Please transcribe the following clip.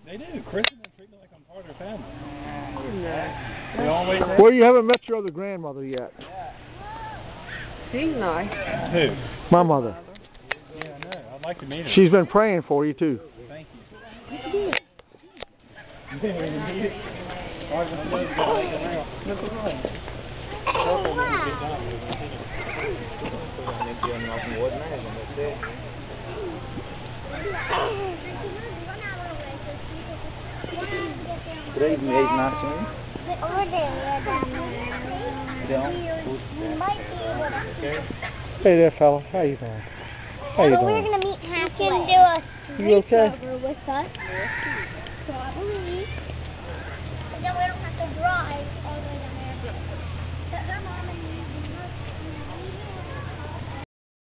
They do. Chris and them treat me like I'm part of their family. No. We always have. Well, you haven't met your other grandmother yet. She's nice. Who? My mother. Yeah, I know. I'd like to meet her. She's been praying for you, too. Thank you. Today's the 8th, 19th. Hey there, fella. How you doing? How you doing? We're going to meet halfway. You can do a You okay? sleepover with us. Probably. And then we don't have to drive